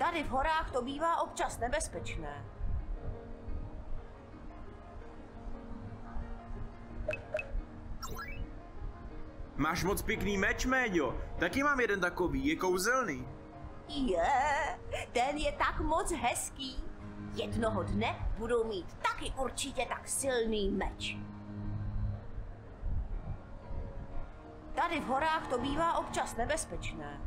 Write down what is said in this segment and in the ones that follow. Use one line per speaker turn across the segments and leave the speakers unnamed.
Tady v horách to bývá občas nebezpečné.
Máš moc pěkný meč, Méďo. Taky mám jeden takový, je kouzelný.
Ten je tak moc hezký. Jednoho dne budou mít taky určitě tak silný meč. Tady v horách to bývá občas nebezpečné.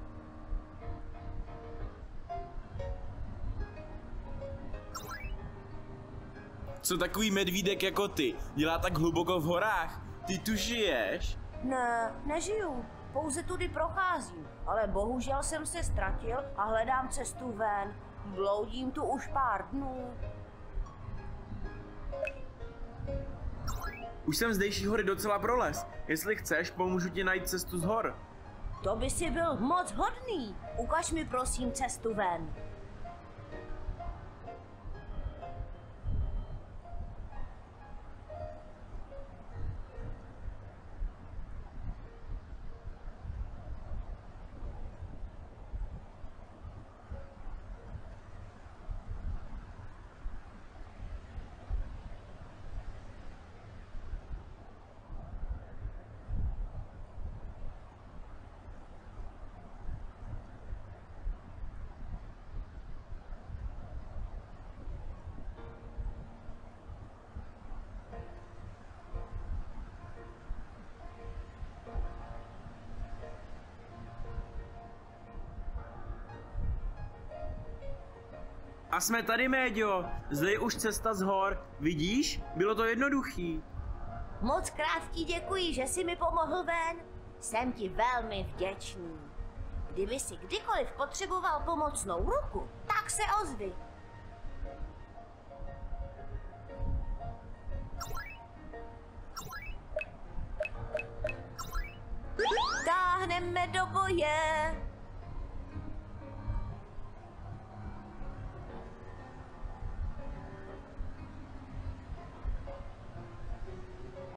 Co takový medvídek jako ty dělá tak hluboko v horách? Ty tu žiješ?
Ne, nežiju. Pouze tudy procházím, ale bohužel jsem se ztratil a hledám cestu ven. Bloudím tu už pár dnů.
Už jsem zdejší hory docela prolez. Jestli chceš, pomůžu ti najít cestu z hor.
To by si byl moc hodný. Ukaž mi prosím cestu ven.
A jsme tady, Méďo. Zde je už cesta z hor. Vidíš? Bylo to jednoduchý.
Moc krát ti děkuji, že jsi mi pomohl ven. Jsem ti velmi vděčný. Kdyby si kdykoliv potřeboval pomocnou ruku, tak se ozvi. Táhneme do boje.